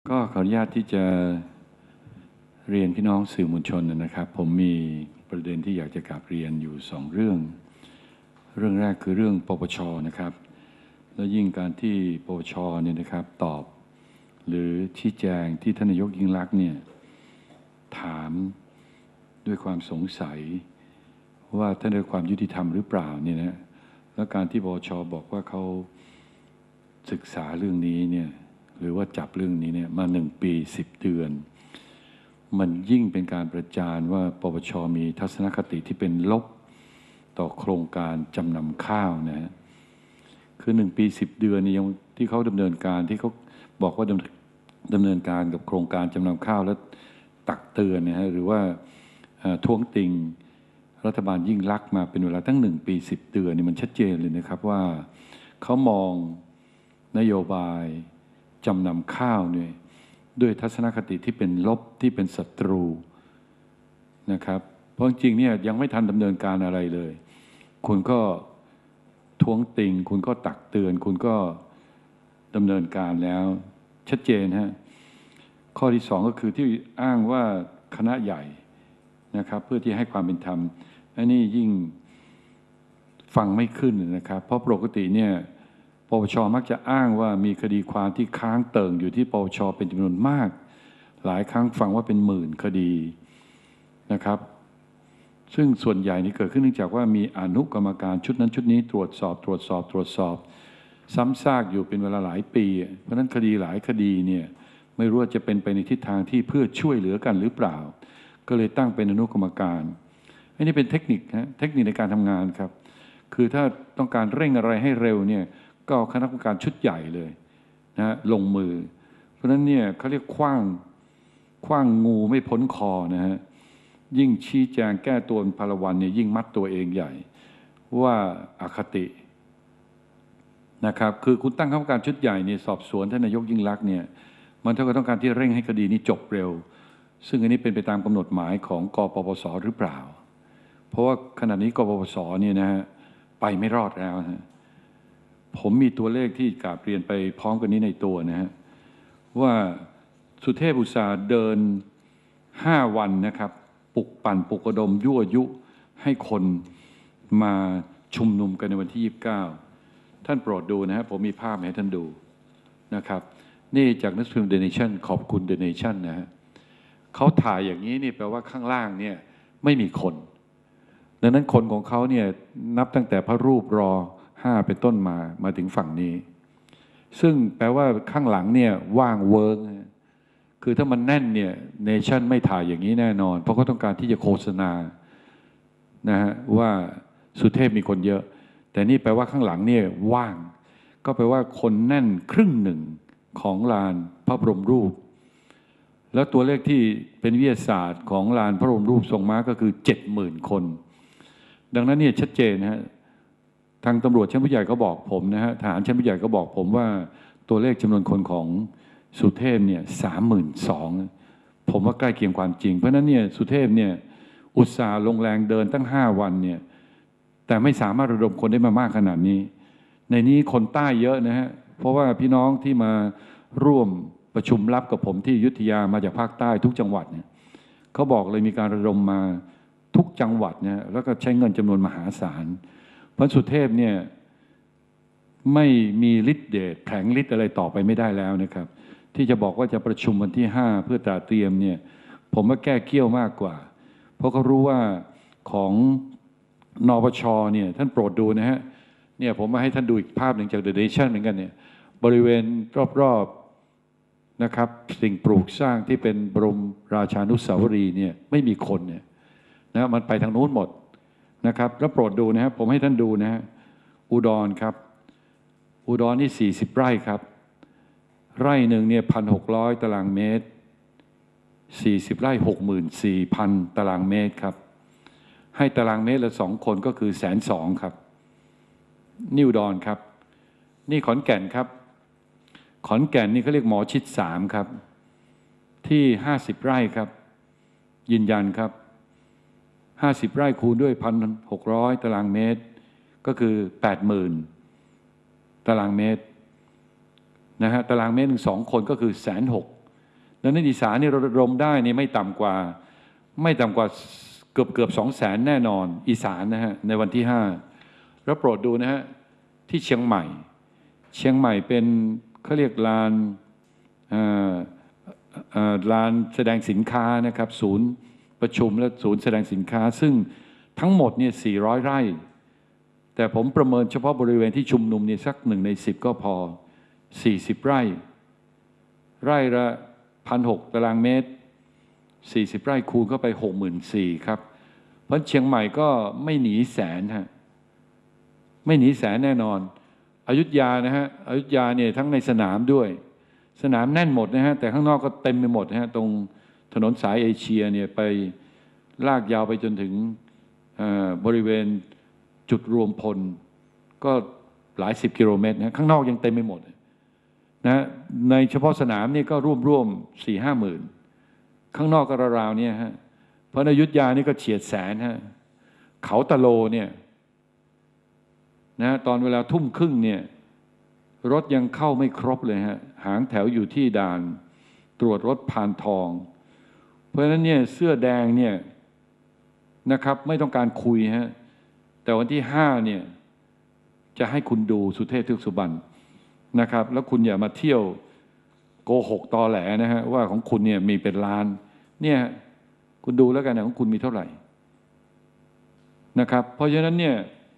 ก็ขออนุญาตที่จะเรียนพี่น้องสื่อมวลชนนะครับผมมีประเด็นที่อยากจะกราบเรียนอยู่2 เรื่องแรกคือเรื่องปปช.นะครับแล้วยิ่งการที่ปปช.เนี่ยนะครับตอบหรือชี้แจงที่ท่านนายกยิ่งลักษณ์เนี่ยถามด้วยความสงสัยว่าท่านได้ความยุติธรรมหรือเปล่าเนี่ยนะแล้วการที่ปปช.บอกว่าเขาศึกษาเรื่องนี้เนี่ยหรือว่าจับเรื่องนี้เนี่ยมา1 ปี10 เดือนมันยิ่งเป็นการประจานว่าปปช.มีทัศนคติที่เป็นลบต่อโครงการจำนำข้าวนะฮะคือ1 ปี 10 เดือนนี่ยังที่เขาดำเนินการที่เขาบอกว่าดำเนินการกับโครงการจำนำข้าวแล้วตักเตือนนะฮะหรือว่าท้วงติงรัฐบาลยิ่งลักษณ์มาเป็นเวลาตั้ง1 ปี 10 เดือนนี่มันชัดเจนเลยนะครับว่าเขามองนโยบายจำนำข้าวเนี่ยด้วยทัศนคติที่เป็นลบที่เป็นศัตรูนะครับเพราะจริงๆเนี่ยยังไม่ทันดำเนินการอะไรเลยคุณก็ท้วงติงคุณก็ตักเตือนคุณก็ดำเนินการแล้วชัดเจนฮะข้อที่2ก็คือที่อ้างว่าคณะใหญ่นะครับเพื่อที่ให้ความเป็นธรรมอันนี้ยิ่งฟังไม่ขึ้นนะครับเพราะปกติเนี่ยปปช.มักจะอ้างว่ามีคดีความที่ค้างเติ่งอยู่ที่ปปช.เป็นจำนวนมากหลายครั้งฟังว่าเป็น10,000 คดีนะครับซึ่งส่วนใหญ่นี่เกิดขึ้นเนื่องจากว่ามีอนุกรรมการชุดนั้นชุดนี้ตรวจสอบซ้ำซากอยู่เป็นเวลาหลายปีเพราะนั้นคดีหลายคดีเนี่ยไม่รู้ว่าจะเป็นไปในทิศทางที่เพื่อช่วยเหลือกันหรือเปล่าก็เลยตั้งเป็นอนุกรรมการอันนี้เป็นเทคนิคเทคนิคในการทำงานครับคือถ้าต้องการเร่งอะไรให้เร็วเนี่ยก็คณะกรรมการชุดใหญ่เลยนะลงมือเพราะฉะนั้นเนี่ยเขาเรียกขว้างงูไม่พ้นคอนะฮะยิ่งชี้แจงแก้ตัวพลวันเนี่ยยิ่งมัดตัวเองใหญ่ว่าอคตินะครับคือคุณตั้งคณะกรรมการชุดใหญ่เนี่ยสอบสวนท่านนายกยิ่งลักษณ์เนี่ยมันเท่ากับต้องการที่เร่งให้คดีนี้จบเร็วซึ่งอันนี้เป็นไปตามกำหนดหมายของกปปส.หรือเปล่าเพราะว่าขณะนี้กปปส.เนี่ยนะฮะไปไม่รอดแล้วฮะผมมีตัวเลขที่กราบเรียนไปพร้อมกันนี้ในตัวนะฮะว่าสุเทพอุตสาห์เดิน5 วันนะครับปลุกปั่นปลุกระดมยั่วยุให้คนมาชุมนุมกันในวันที่29ท่านโปรดดูนะฮะผมมีภาพให้ท่านดูนะครับนี่จากหนังสือพิมพ์ The Nation ขอบคุณ The Nation นะฮะเขาถ่ายอย่างนี้นี่แปลว่าข้างล่างเนี่ยไม่มีคนดังนั้นคนของเขาเนี่ยนับตั้งแต่พระรูปร5เป็นต้นมาถึงฝั่งนี้ซึ่งแปลว่าข้างหลังเนี่ยว่างเวิร์กคือถ้ามันแน่นเนี่ยเนชั่นไม่ถ่ายอย่างนี้แน่นอนเพราะเขาต้องการที่จะโฆษณานะฮะว่าสุเทพมีคนเยอะแต่นี่แปลว่าข้างหลังเนี่ยว่างก็แปลว่าคนแน่น1/2ของลานพระบรมรูปแล้วตัวเลขที่เป็นวิทยาศาสตร์ของลานพระบรมรูปทรงม้าก็คือ70,000 คนดังนั้นเนี่ยชัดเจนนะฮะทางตำรวจชั้นผู้ใหญ่ก็บอกผมนะฮะทหารชั้นผู้ใหญ่ก็บอกผมว่าตัวเลขจำนวนคนของสุเทพเนี่ย32,000ผมว่าใกล้เคียงความจริงเพราะนั้นเนี่ยสุเทพเนี่ยอุตส่าห์ลงแรงเดินตั้ง5 วันเนี่ยแต่ไม่สามารถระดมคนได้มามากขนาดนี้ในนี้คนใต้เยอะนะฮะเพราะว่าพี่น้องที่มาร่วมประชุมลับกับผมที่อยุธยามาจากภาคใต้ทุกจังหวัดเนี่ยเขาบอกเลยมีการระดมมาทุกจังหวัดเนี่ยแล้วก็ใช้เงินจำนวนมหาศาลเพราะสุเทพเนี่ยไม่มีฤทธิ์เดชแผลงฤทธิ์อะไรต่อไปไม่ได้แล้วนะครับที่จะบอกว่าจะประชุมวันที่5เพื่อตระเตรียมเนี่ยผมว่าแก้เกี้ยวมากกว่าเพราะเขารู้ว่าของนปชเนี่ยท่านโปรดดูนะฮะเนี่ยผมมาให้ท่านดูอีกภาพหนึ่งจาก The Nation เหมือนกันเนี่ยบริเวณรอบๆนะครับสิ่งปลูกสร้างที่เป็นบรมราชานุสาวรีย์เนี่ยไม่มีคนเนี่ยนะมันไปทางนู้นหมดนะครับแล้วโปรดดูนะครับผมให้ท่านดูนะฮะอุดรครับอุดรนี่40 ไร่ครับไร่หนึ่งเนี่ย1,600 ตารางเมตร40 ไร่64,000 ตารางเมตรครับให้ตารางเมตรละ2 คนก็คือ120,000ครับนี่อุดรครับนี่ขอนแก่นครับขอนแก่นนี่เขาเรียกหมอชิด3ครับที่50 ไร่ครับยืนยันครับ50 ไร่คูณด้วย1,600 ตารางเมตรก็คือ 80,000 ตารางเมตรนะฮะตารางเมตร2 คนก็คือ160,000 ดังนั้นอีสานนี่เราระดมได้นี่ไม่ต่ำกว่าเกือบ200,000แน่นอนอีสานนะฮะในวันที่5แล้วโปรดดูนะฮะที่เชียงใหม่เป็นเขาเรียกลานแสดงสินค้านะครับศูนย์ประชุมและศูนย์แสดงสินค้าซึ่งทั้งหมดเนี่ย400 ไร่แต่ผมประเมินเฉพาะบริเวณที่ชุมนุมนี่สัก1 ใน 10ก็พอ40 ไร่ละ1,600 ตารางเมตร40 ไร่คูณเข้าไป 64,000ครับเพราะเชียงใหม่ก็ไม่หนีแสนฮะไม่หนีแสนแน่นอนอยุธยานะฮะอยุธยาเนี่ยทั้งในสนามด้วยสนามแน่นหมดนะฮะแต่ข้างนอกก็เต็มไปหมดนะฮะตรงถนนสายเอเชียเนี่ยไปลากยาวไปจนถึงบริเวณจุดรวมพลก็หลาย10 กิโลเมตรนะข้างนอกยังเต็มไปหมดนะในเฉพาะสนามนี่ก็ร่วม 4-5 หมื่นข้างนอกก็ราวๆเนี่ยฮะเพราะในอยุธยานี่ก็เฉียดแสนฮะเขาตะโลเนี่ยนะตอนเวลาทุ่มครึ่งเนี่ยรถยังเข้าไม่ครบเลยฮะหางแถวอยู่ที่ด่านตรวจรถพานทองเพราะฉะนั้นเนี่ยเสื้อแดงเนี่ยนะครับไม่ต้องการคุยฮะแต่วันที่5เนี่ยจะให้คุณดูสุเทพ เทือกสุบรรณนะครับแล้วคุณอย่ามาเที่ยวโกหกตอแหลนะฮะว่าของคุณเนี่ยมีเป็นล้านเนี่ยคุณดูแล้วกันนะของคุณมีเท่าไหร่นะครับเพราะฉะนั้นเนี่ย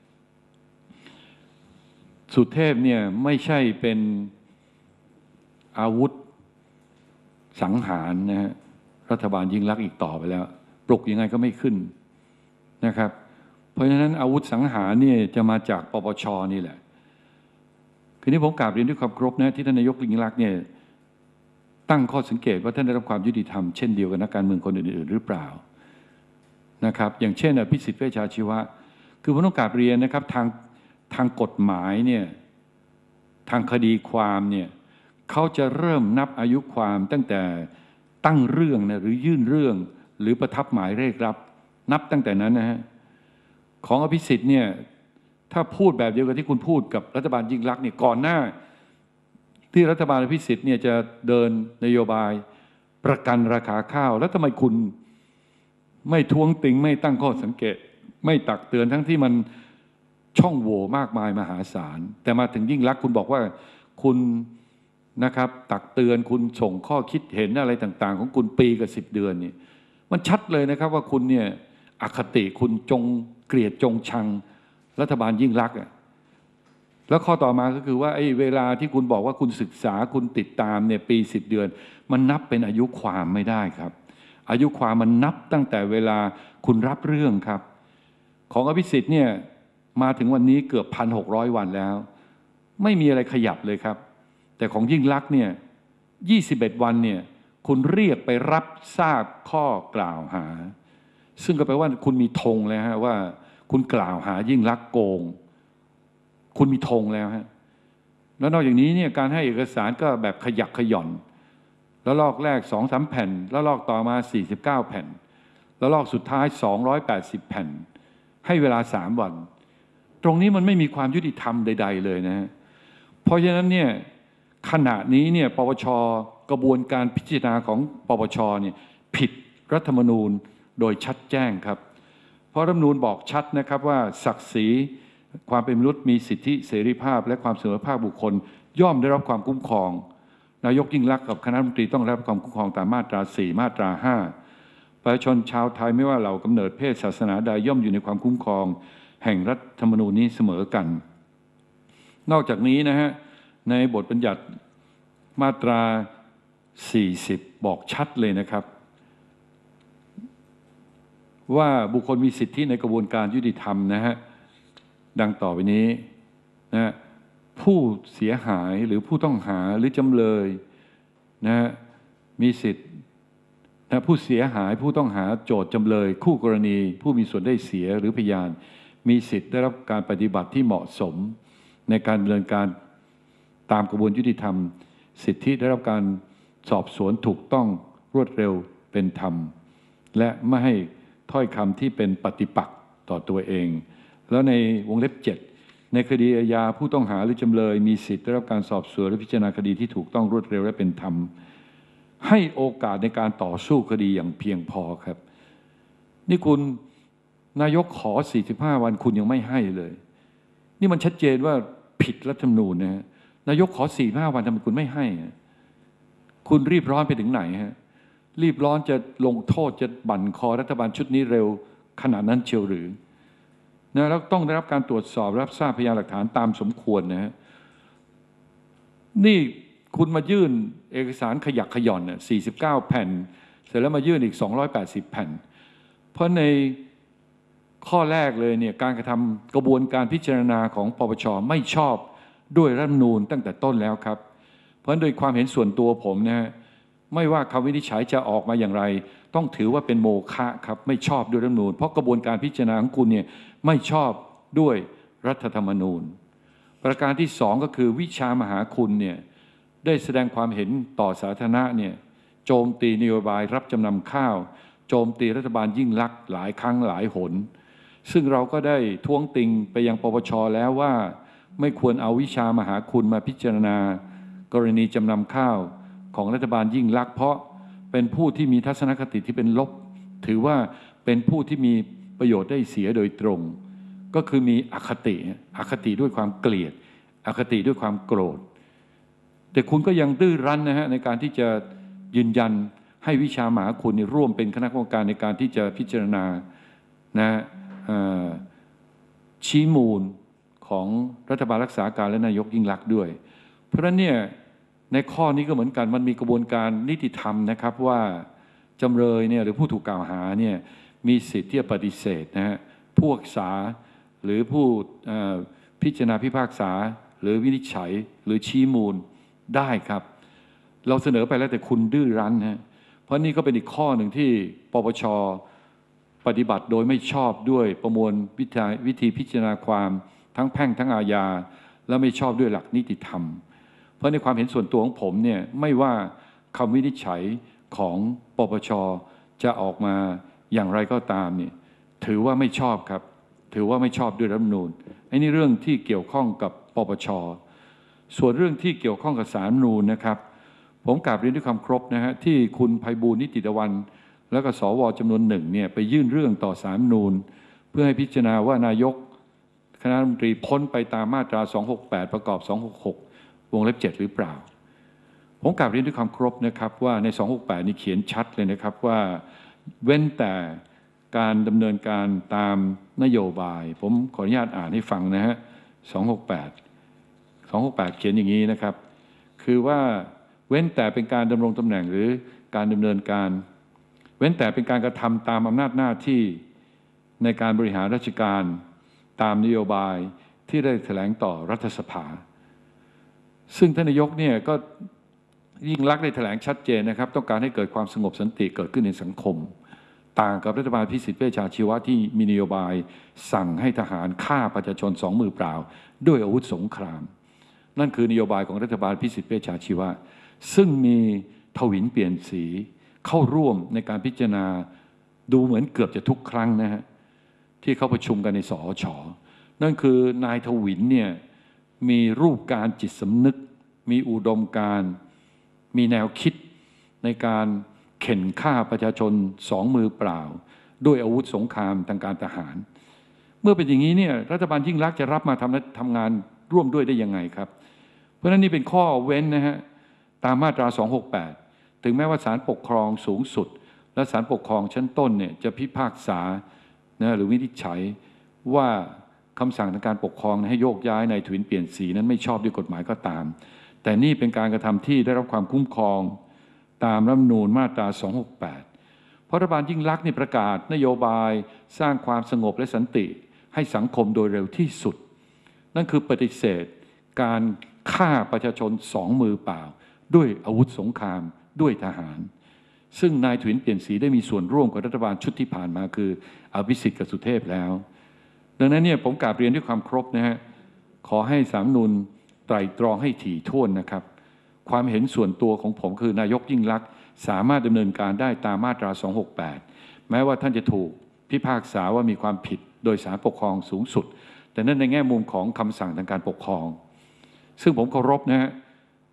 สุเทพเนี่ยไม่ใช่เป็นอาวุธสังหารนะฮะรัฐบาลยิ่งลักษณ์อีกต่อไปแล้วปลุกยังไงก็ไม่ขึ้นนะครับเพราะฉะนั้นอาวุธสังหารเนี่ยจะมาจากปปช.นี่แหละคืนนี้ผมกราบเรียนด้วยความเคารพนะที่ท่านนายกยิ่งลักษณ์เนี่ยตั้งข้อสังเกตว่าท่านได้รับความยุติธรรมเช่นเดียวกับนักการเมืองคนอื่นๆหรือเปล่านะครับอย่างเช่นอภิสิทธิ์เวชชาชีวะคือผมต้องกราบเรียนนะครับทางกฎหมายเนี่ยทางคดีความเนี่ยเขาจะเริ่มนับอายุความตั้งแต่ตั้งเรื่องนะหรือยื่นเรื่องหรือประทับหมายเรียกรับนับตั้งแต่นั้นนะฮะของอภิสิทธิ์เนี่ยถ้าพูดแบบเดียวกับที่คุณพูดกับรัฐบาลยิ่งลักษณ์เนี่ยก่อนหน้าที่รัฐบาลอภิสิทธิ์เนี่ยจะเดินนโยบายประกันราคาข้าวแล้วทำไมคุณไม่ท้วงติงไม่ตั้งข้อสังเกตไม่ตักเตือนทั้งที่มันช่องโหว่มากมายมหาศาลแต่มาถึงยิ่งลักษณ์คุณบอกว่าคุณนะครับตักเตือนคุณส่งข้อคิดเห็นอะไรต่างๆของคุณปีกับ10 เดือนนี่มันชัดเลยนะครับว่าคุณเนี่ยอคติคุณจงเกลียดจงชังรัฐบาลยิ่งลักษณ์แล้วข้อต่อมาก็คือว่าไอ้เวลาที่คุณบอกว่าคุณศึกษาคุณติดตามเนี่ยปี10 เดือนมันนับเป็นอายุความไม่ได้ครับอายุความมันนับตั้งแต่เวลาคุณรับเรื่องครับของอภิสิทธิ์เนี่ยมาถึงวันนี้เกือบ1,600 วันแล้วไม่มีอะไรขยับเลยครับแต่ของยิ่งลักษณ์เนี่ย21 วันเนี่ยคุณเรียกไปรับทราบข้อกล่าวหาซึ่งก็แปลว่าคุณมีธงแล้วฮะว่าคุณกล่าวหายิ่งลักษณ์โกงคุณมีธงแล้วฮะแล้วนอกจากนี้เนี่ยการให้เอกสารก็แบบขยักขย่อนแล้วลอกแรก 2-3 แผ่นแล้วลอกต่อมา49 แผ่นแล้วลอกสุดท้าย280 แผ่นให้เวลา3 วันตรงนี้มันไม่มีความยุติธรรมใดๆเลยนะฮะเพราะฉะนั้นเนี่ยขณะนี้เนี่ยปปช.กระบวนการพิจารณาของปปช.เนี่ยผิดรัฐธรรมนูญโดยชัดแจ้งครับเพราะรัฐธรรมนูญบอกชัดนะครับว่าศักดิ์ศรีความเป็นมนุษย์มีสิทธิเสรีภาพและความเสมอภาคบุคคลย่อมได้รับความคุ้มครองนายกยิ่งลักษณ์กับคณะรัฐมนตรีต้องได้รับความคุ้มครองตามมาตรา 4 มาตรา 5ประชาชนชาวไทยไม่ว่าเหล่ากำเนิดเพศศาสนาใดย่อมอยู่ในความคุ้มครองแห่งรัฐธรรมนูญนี้เสมอกันนอกจากนี้นะฮะในบทบัญญัติมาตรา40บอกชัดเลยนะครับว่าบุคคลมีสิทธิในกระบวนการยุติธรรมนะฮะดังต่อไปนี้นะผู้เสียหายหรือผู้ต้องหาหรือจำเลยนะมีสิทธินะผู้เสียหายผู้ต้องหาโจทย์จำเลยคู่กรณีผู้มีส่วนได้เสียหรือพยานมีสิทธิ์ได้รับการปฏิบัติที่เหมาะสมในการดำเนินการตามกระบวนการยุติธรรมสิทธิได้รับการสอบสวนถูกต้องรวดเร็วเป็นธรรมและไม่ให้ถ้อยคำที่เป็นปฏิปักษ์ต่อตัวเองแล้วในวงเล็บ 7ในคดีอาญาผู้ต้องหาหรือจำเลยมีสิทธิ์ได้รับการสอบสวนและพิจารณาคดีที่ถูกต้องรวดเร็วและเป็นธรรมให้โอกาสในการต่อสู้คดีอย่างเพียงพอครับนี่คุณนายกขอ45วันคุณยังไม่ให้เลยนี่มันชัดเจนว่าผิดรัฐธรรมนูญนะฮะนายกขอ45วันทำไมคุณไม่ให้คุณรีบร้อนไปถึงไหนฮะรีบร้อนจะลงโทษจะบั่นคอรัฐบาลชุดนี้เร็วขนาดนั้นเชียวหรือนะแล้วต้องได้รับการตรวจสอบรับทราบพยานหลักฐานตามสมควรนะฮะนี่คุณมายื่นเอกสารขยักขย่อน49แผ่นเสร็จแล้วมายื่นอีก280แผ่นเพราะในข้อแรกเลยเนี่ยการกระทำกระบวนการพิจารณาของปปชไม่ชอบด้วยรัฐธรรมนูญตั้งแต่ต้นแล้วครับเพราะโดยความเห็นส่วนตัวผมนะฮะไม่ว่าคำวินิจฉัยจะออกมาอย่างไรต้องถือว่าเป็นโมฆะครับไม่ชอบด้วยรัฐธรรมนูญเพราะกระบวนการพิจารณาของคุณเนี่ยไม่ชอบด้วยรัฐธรรมนูญประการที่สองก็คือวิชามหาคุณเนี่ยได้แสดงความเห็นต่อสาธารณะเนี่ยโจมตีนโยบายรับจำนำข้าวโจมตีรัฐบาลยิ่งลักษณ์หลายครั้งหลายหนซึ่งเราก็ได้ท้วงติงไปยังปปชแล้วว่าไม่ควรเอาวิชามหาคุณมาพิจารณากรณีจำนำข้าวของรัฐบาลยิ่งลักษณ์เพราะเป็นผู้ที่มีทัศนคติที่เป็นลบถือว่าเป็นผู้ที่มีประโยชน์ได้เสียโดยตรงก็คือมีอคติด้วยความเกลียดอคติด้วยความโกรธแต่คุณก็ยังดื้อรั้นนะฮะในการที่จะยืนยันให้วิชามหาคุณร่วมเป็นคณะกรรมการในการที่จะพิจารณานะชี้มูลของรัฐบาลรักษาการและนายกยิ่งลักษณ์ด้วยเพราะฉะนั้นเนี่ยในข้อนี้ก็เหมือนกันมันมีกระบวนการนิติธรรมนะครับว่าจำเลยเนี่ยหรือผู้ถูกกล่าวหาเนี่ยมีสิทธิ์ที่จะปฏิเสธนะฮะผู้พิพากษาหรือผู้พิจารณาพิพากษาหรือวินิจฉัยหรือชี้มูลได้ครับเราเสนอไปแล้วแต่คุณดื้อรั้นฮะเพราะนี่ก็เป็นอีกข้อหนึ่งที่ปปชปฏิบัติโดยไม่ชอบด้วยประมวลวิธีพิจารณาความทั้งแพ่งทั้งอาญาและไม่ชอบด้วยหลักนิติธรรมเพราะในความเห็นส่วนตัวของผมเนี่ยไม่ว่าคำวินิจฉัยของปปชจะออกมาอย่างไรก็ตามเนี่ยถือว่าไม่ชอบครับถือว่าไม่ชอบด้วยรัฐธรรมนูญไอ้นี่เรื่องที่เกี่ยวข้องกับปปชส่วนเรื่องที่เกี่ยวข้องกับศาลรัฐธรรมนูญนะครับผมกราบเรียนด้วยความเคารพนะฮะที่คุณไพบูลย์นิติตะวันแล้วก็สวจำนวนหนึ่งเนี่ยไปยื่นเรื่องต่อศาลรัฐธรรมนูญเพื่อให้พิจารณาว่านายกคณะรัฐมนตรีพ้นไปตามมาตรา268ประกอบ266วงเล็บ7หรือเปล่าผมกราบเรียนด้วยความเคารพนะครับว่าใน268นี่เขียนชัดเลยนะครับว่าเว้นแต่การดำเนินการตามนโยบายผมขออนุญาตอ่านให้ฟังนะฮะ268เขียนอย่างนี้นะครับคือว่าเว้นแต่เป็นการดำรงตำแหน่งหรือการดำเนินการเว้นแต่เป็นการกระทำตามอำนาจหน้าที่ในการบริหารราชการตามนโยบายที่ได้แถลงต่อรัฐสภาซึ่งท่านนายกเนี่ยก็ยิ่งลักษณ์ได้แถลงชัดเจนนะครับต้องการให้เกิดความสงบสันติเกิดขึ้นในสังคมต่างกับรัฐบาลพิสิทธิ์เวชชาชีวะที่มีนโยบายสั่งให้ทหารฆ่าประชาชน2 มือเปล่าด้วยอาวุธสงครามนั่นคือนโยบายของรัฐบาลพิสิทธิ์เวชชาชีวะซึ่งมีทวินเปลี่ยนสีเข้าร่วมในการพิจารณาดูเหมือนเกือบจะทุกครั้งนะฮะที่เขาประชุมกันในสอช.นั่นคือนายทวินเนี่ยมีรูปการจิตสำนึกมีอุดมการณ์มีแนวคิดในการเข็นฆ่าประชาชน2 มือเปล่าด้วยอาวุธสงครามทางการทหารเมื่อเป็นอย่างนี้เนี่ยรัฐบาลยิ่งลักษณ์จะรับมาทำงานร่วมด้วยได้ยังไงครับเพราะฉะนั้นนี่เป็นข้อเว้นนะฮะตามมาตรา268ถึงแม้ว่าศาลปกครองสูงสุดและศาลปกครองชั้นต้นเนี่ยจะพิพากษานะหรือวินิจฉัยว่าคำสั่งทางการปกครองให้โยกย้ายนายทวินเปลี่ยนสีนั้นไม่ชอบด้วยกฎหมายก็ตามแต่นี่เป็นการกระทำที่ได้รับความคุ้มครองตามรัฐธรรมนูญมาตรา268เพราะรัฐบาลยิ่งลักษณ์นี่ประกาศนโยบายสร้างความสงบและสันติให้สังคมโดยเร็วที่สุดนั่นคือปฏิเสธการฆ่าประชาชน2 มือเปล่าด้วยอาวุธสงครามด้วยทหารซึ่งนายทวินเปลี่ยนสีได้มีส่วนร่วมกับรัฐบาลชุดที่ผ่านมาคืออภิสิทธิ์กับสุเทพแล้วดังนั้นเนี่ยผมกราบเรียนด้วยความเคารพนะฮะขอให้ศาลรัฐธรรมนูญไตร่ตรองให้ถี่ถ้วนนะครับความเห็นส่วนตัวของผมคือนายกยิ่งลักษณ์สามารถดำเนินการได้ตามมาตรา268แม้ว่าท่านจะถูกพิพากษาว่ามีความผิดโดยศาลปกครองสูงสุดแต่นั่นในแง่มุมของคำสั่งทางการปกครองซึ่งผมเคารพนะฮะ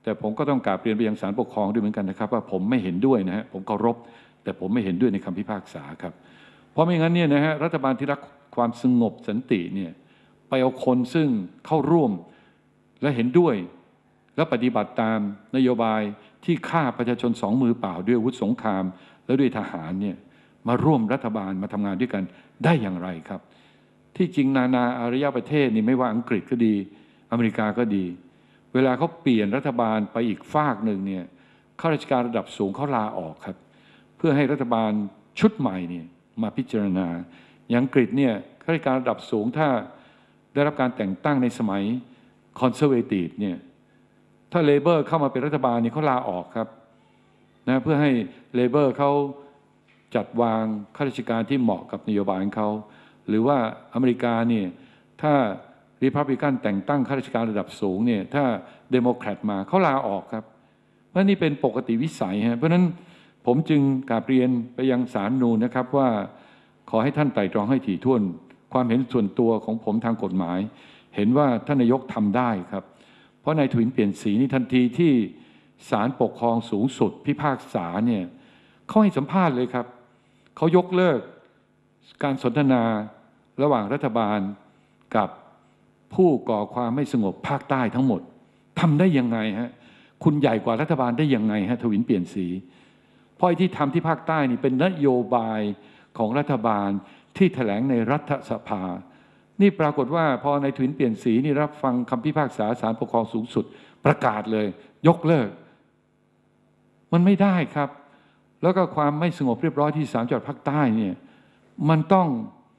แต่ผมก็ต้องกราบเรียนไปยังศาลปกครองด้วยเหมือนกันนะครับว่าผมไม่เห็นด้วยนะฮะผมเคารพแต่ผมไม่เห็นด้วยในคำพิพากษาครับเพราะไม่งั้นเนี่ยนะฮะรัฐบาลที่รักความสงบสันติเนี่ยไปเอาคนซึ่งเข้าร่วมและเห็นด้วยและปฏิบัติตามนโยบายที่ฆ่าประชาชนสองมือเปล่าด้วยอาวุธสงครามและด้วยทหารเนี่ยมาร่วมรัฐบาลมาทำงานด้วยกันได้อย่างไรครับที่จริงนานาอารยประเทศนี่ไม่ว่าอังกฤษก็ดีอเมริกาก็ดีเวลาเขาเปลี่ยนรัฐบาลไปอีกฝากหนึ่งเนี่ยข้าราชการระดับสูงเขาลาออกครับเพื่อให้รัฐบาลชุดใหม่เนี่ยมาพิจารณาอย่างอังกฤษเนี่ยข้าราชการระดับสูงถ้าได้รับการแต่งตั้งในสมัยคอนเซอร์เวทีฟเนี่ยถ้าเลเบอร์เข้ามาเป็นรัฐบาลนี่เขาลาออกครับนะเพื่อให้เลเบอร์เขาจัดวางข้าราชการที่เหมาะกับนโยบายของเขาหรือว่าอเมริกาเนี่ยถ้ารีพับลิกันแต่งตั้งข้าราชการระดับสูงเนี่ยถ้าเดโมแครตมาเขาลาออกครับเพราะนี่เป็นปกติวิสัยฮะเพราะฉะนั้นผมจึงกราบเรียนไปยังศาลนูนนะครับว่าขอให้ท่านไตร่ตรองให้ถี่ถ้วนความเห็นส่วนตัวของผมทางกฎหมายเห็นว่าท่านนายกทำได้ครับเพราะนายทวินเปลี่ยนสีนี่ทันทีที่ศาลปกครองสูงสุดพิพากษาเนี่ยเขาให้สัมภาษณ์เลยครับเขายกเลิกการสนทนาระหว่างรัฐบาลกับผู้ก่อความไม่สงบภาคใต้ทั้งหมดทำได้ยังไงฮะคุณใหญ่กว่ารัฐบาลได้ยังไงฮะทวินเปลี่ยนสีเพราะที่ทำที่ภาคใต้นี่เป็นนโยบายของรัฐบาลที่แถลงในรัฐสภานี่ปรากฏว่าพอในทวินเปลี่ยนสีนี่รับฟังคำพิพากษาศาลปกครองสูงสุดประกาศเลยยกเลิกมันไม่ได้ครับแล้วก็ความไม่สงบเรียบร้อยที่3จังหวัดภาคใต้เนี่ยมันต้อง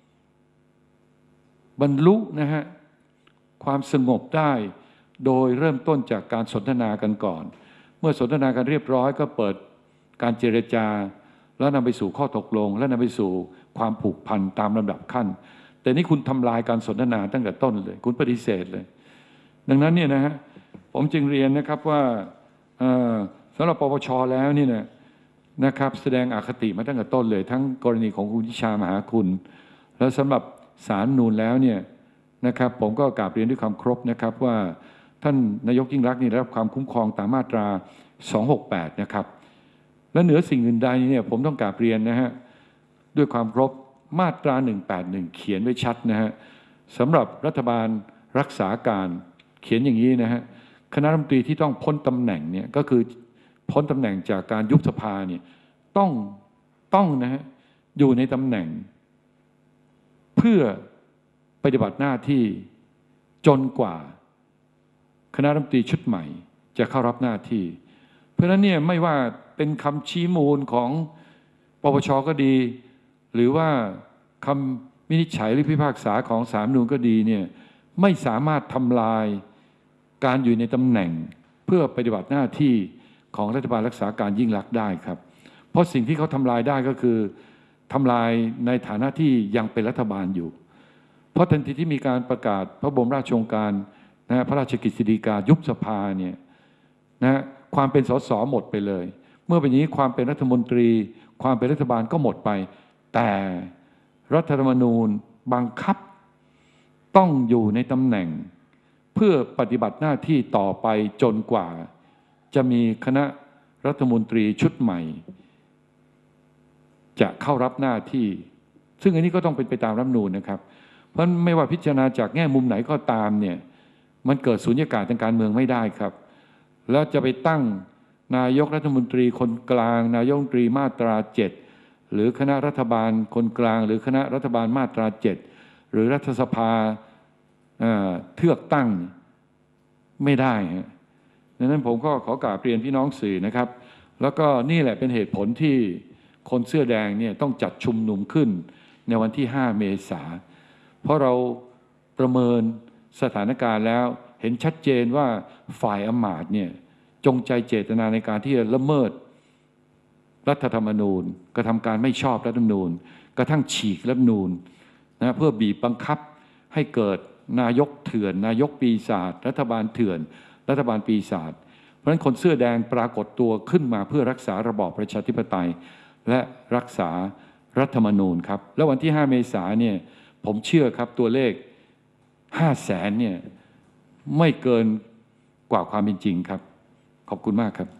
บรรลุนะฮะความสงบได้โดยเริ่มต้นจากการสนทนากันก่อนเมื่อสนทนากันเรียบร้อยก็เปิดการเจรจาแล้วนำไปสู่ข้อตกลงและนำไปสู่ความผูกพันตามลำดับขั้นแต่นี่คุณทำลายการสนทนาตั้งแต่ต้นเลยคุณปฏิเสธเลยดังนั้นเนี่ยนะฮะผมจึงเรียนนะครับว่าสำหรับปปช.แล้วนี่นะครับแสดงอคติมาตั้งแต่ต้นเลยทั้งกรณีของคุณวิชามหาคุณแล้วสำหรับศาลนูนแล้วเนี่ยนะครับผมก็กราบเรียนด้วยความเคารพนะครับว่าท่านนายกยิ่งรักษณ์นี่ได้รับความคุ้มครองตามมาตรา268นะครับและเหนือสิ่งอื่นใดเนี่ยผมต้องกราบเรียนนะฮะด้วยความเคารพมาตรา181เขียนไว้ชัดนะฮะสำหรับรัฐบาลรักษาการเขียนอย่างนี้นะฮะคณะรัฐมนตรีที่ต้องพ้นตำแหน่งเนี่ยก็คือพ้นตำแหน่งจากการยุบสภาเนี่ยต้องนะฮะอยู่ในตำแหน่งเพื่อปฏิบัติหน้าที่จนกว่าคณะรัฐมนตรีชุดใหม่จะเข้ารับหน้าที่เพราะฉะนั้นเนี่ยไม่ว่าเป็นคำชี้มูลของปปช.ก็ดีหรือว่าคำวินิจฉัยหรือพิพากษาของศาลรัฐธรรมนูญก็ดีเนี่ยไม่สามารถทำลายการอยู่ในตำแหน่งเพื่อปฏิบัติหน้าที่ของรัฐบาลรักษาการยิ่งลักษณ์ได้ครับเพราะสิ่งที่เขาทำลายได้ก็คือทำลายในฐานะที่ยังเป็นรัฐบาลอยู่เพราะทันทีที่มีการประกาศพระบรมราชโองการพระราชกฤษฎีกายุบสภาเนี่ยความเป็นสสหมดไปเลยเมื่อเป็นอย่างนี้ความเป็นรัฐมนตรีความเป็นรัฐบาลก็หมดไปแต่รัฐธรรมนูญบังคับต้องอยู่ในตำแหน่งเพื่อปฏิบัติหน้าที่ต่อไปจนกว่าจะมีคณะรัฐมนตรีชุดใหม่จะเข้ารับหน้าที่ซึ่งอันนี้ก็ต้องเป็นไปตามรัฐธรรมนูญนะครับเพราะไม่ว่าพิจารณาจากแง่มุมไหนก็ตามเนี่ยมันเกิดสุญญากาศทางการเมืองไม่ได้ครับแล้วจะไปตั้งนายกรัฐมนตรีคนกลางนายกรัฐมนตรีมาตรา7หรือคณะรัฐบาลคนกลางหรือคณะรัฐบาลมาตรา7หรือรัฐสภาเลือกตั้งไม่ได้ฮะดังนั้นผมก็ขอกราบเรียนพี่น้องสื่อนะครับแล้วก็นี่แหละเป็นเหตุผลที่คนเสื้อแดงเนี่ยต้องจัดชุมนุมขึ้นในวันที่5 เมษายนเพราะเราประเมินสถานการณ์แล้วเห็นชัดเจนว่าฝ่ายอำมาตย์เนี่ยจงใจเจตนาในการที่จะละเมิดรัฐธรรมนูญกระทำการไม่ชอบรัฐธรรมนูญกระทั่งฉีกรัฐธรรมนูญเพื่อบีบบังคับให้เกิดนายกเถื่อนนายกปีศาจรัฐบาลเถื่อนรัฐบาลปีศาจเพราะฉะนั้นคนเสื้อแดงปรากฏตัวขึ้นมาเพื่อรักษาระบอบประชาธิปไตยและรักษารัฐธรรมนูญครับแล้ววันที่5 เมษายนเนี่ยผมเชื่อครับตัวเลข500,000เนี่ยไม่เกินกว่าความเป็นจริงครับขอบคุณมากครับ